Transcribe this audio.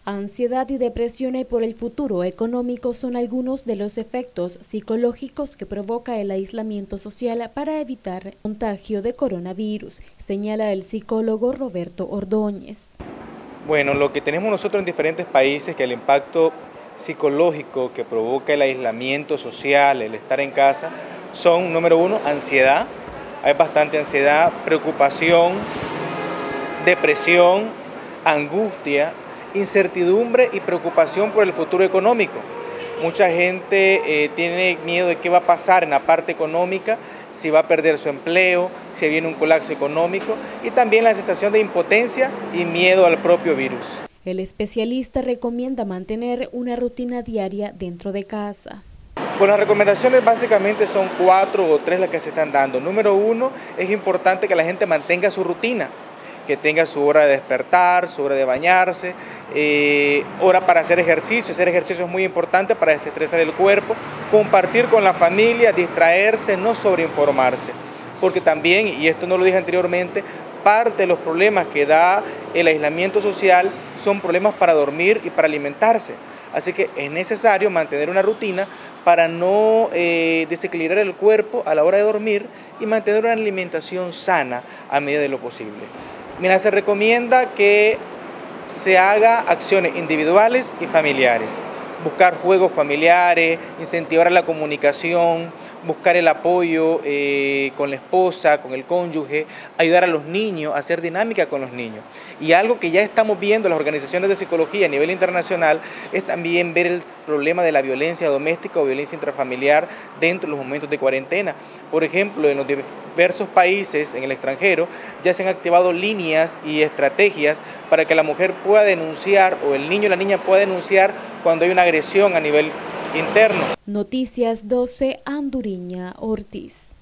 Ansiedad y depresión por el futuro económico son algunos de los efectos psicológicos que provoca el aislamiento social para evitar el contagio de coronavirus, señala el psicólogo Roberto Ordóñez. Bueno, lo que tenemos nosotros en diferentes países, que el impacto psicológico que provoca el aislamiento social, el estar en casa, son, número uno, ansiedad. Hay bastante ansiedad, preocupación, depresión, angustia, incertidumbre y preocupación por el futuro económico. Mucha gente tiene miedo de qué va a pasar en la parte económica, si va a perder su empleo, si viene un colapso económico, y también la sensación de impotencia y miedo al propio virus. El especialista recomienda mantener una rutina diaria dentro de casa. Bueno, las recomendaciones básicamente son 4 o 3 las que se están dando. Número 1, es importante que la gente mantenga su rutina, que tenga su hora de despertar, su hora de bañarse, hora para hacer ejercicio. Hacer ejercicio es muy importante para desestresar el cuerpo, compartir con la familia, distraerse, no sobreinformarse. Porque también, y esto no lo dije anteriormente, parte de los problemas que da el aislamiento social son problemas para dormir y para alimentarse. Así que es necesario mantener una rutina para no desequilibrar el cuerpo a la hora de dormir y mantener una alimentación sana a medida de lo posible. Mira, se recomienda que se haga acciones individuales y familiares, buscar juegos familiares, incentivar la comunicación, buscar el apoyo con la esposa, con el cónyuge, ayudar a los niños, a hacer dinámica con los niños. Y algo que ya estamos viendo las organizaciones de psicología a nivel internacional es también ver el problema de la violencia doméstica o violencia intrafamiliar dentro de los momentos de cuarentena. Por ejemplo, en los diversos países en el extranjero ya se han activado líneas y estrategias para que la mujer pueda denunciar o el niño o la niña pueda denunciar cuando hay una agresión a nivel interno. Noticias 12, Anduriña Ortiz.